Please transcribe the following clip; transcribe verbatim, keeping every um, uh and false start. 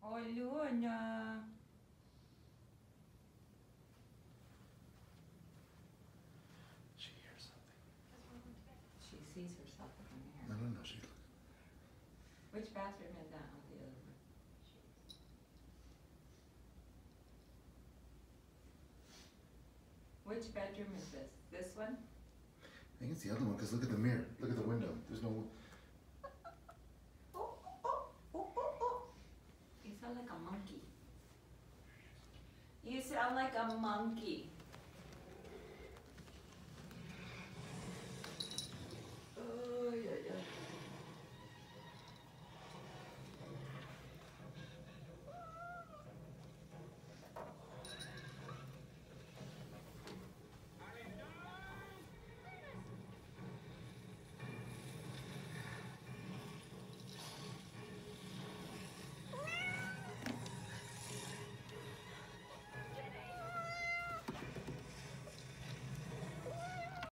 Oh, Luna. She hears something. She sees herself in the mirror. No, no, no. She. Which bathroom is that? Oh, the other one. Which bedroom is this? This one? I think it's the other one because look at the mirror. Look at the window. There's no. Oh, oh, oh, oh, oh. You sound like a monkey. You sound like a monkey.